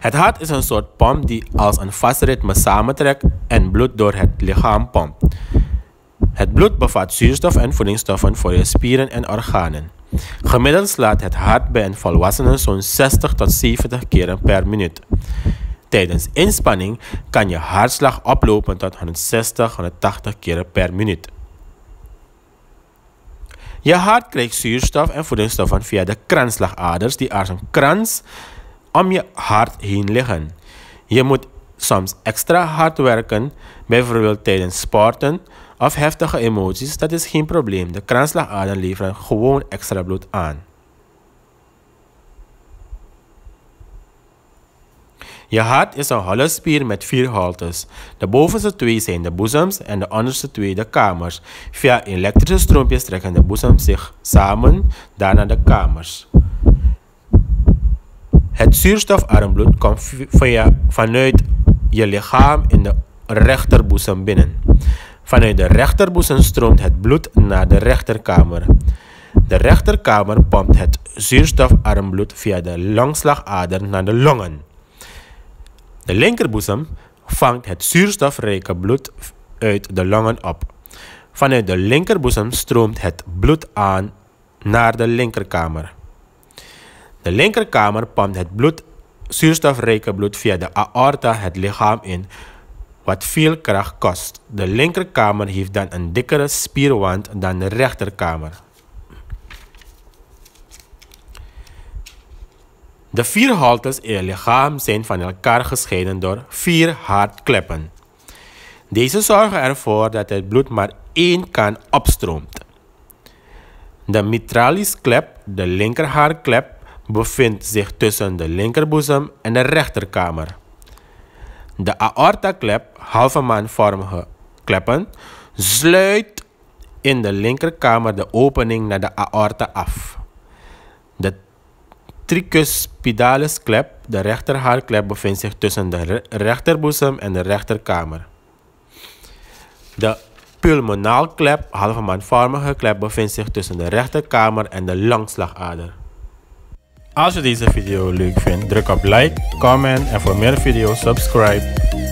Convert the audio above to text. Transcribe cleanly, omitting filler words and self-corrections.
Het hart is een soort pomp die als een vast ritme samentrekt en bloed door het lichaam pompt. Het bloed bevat zuurstof en voedingsstoffen voor je spieren en organen. Gemiddeld slaat het hart bij een volwassene zo'n 60 tot 70 keren per minuut. Tijdens inspanning kan je hartslag oplopen tot 160-180 keren per minuut. Je hart krijgt zuurstof en voedingsstoffen via de kransslagaders die als een krans om je hart heen liggen. Je moet soms extra hard werken, bijvoorbeeld tijdens sporten of heftige emoties, dat is geen probleem. De kransslagaders leveren gewoon extra bloed aan. Je hart is een holle spier met 4 holtes. De bovenste 2 zijn de boezems en de onderste 2 de kamers. Via elektrische stroompjes trekken de boezems zich samen, daarna de kamers. Het zuurstofarm bloed komt vanuit je lichaam in de rechterboezem binnen. Vanuit de rechterboezem stroomt het bloed naar de rechterkamer. De rechterkamer pompt het zuurstofarm bloed via de longslagader naar de longen. De linkerboezem vangt het zuurstofrijke bloed uit de longen op. Vanuit de linkerboezem stroomt het bloed aan naar de linkerkamer. De linkerkamer pompt het zuurstofrijke bloed via de aorta het lichaam in, wat veel kracht kost. De linkerkamer heeft dan een dikkere spierwand dan de rechterkamer. De 4 holtes in je lichaam zijn van elkaar gescheiden door 4 hartkleppen. Deze zorgen ervoor dat het bloed maar 1 kant opstroomt. De mitralisklep, de linkerhartklep, bevindt zich tussen de linkerboezem en de rechterkamer. De aortaklep, halve maanvormige kleppen, sluit in de linkerkamer de opening naar de aorta af. De tricuspidalisklep, de rechterhartklep, bevindt zich tussen de rechterboezem en de rechterkamer. De pulmonaalklep, halve maanvormige klep, bevindt zich tussen de rechterkamer en de longslagader. Als je deze video leuk vindt, druk op like, comment en voor meer video's subscribe.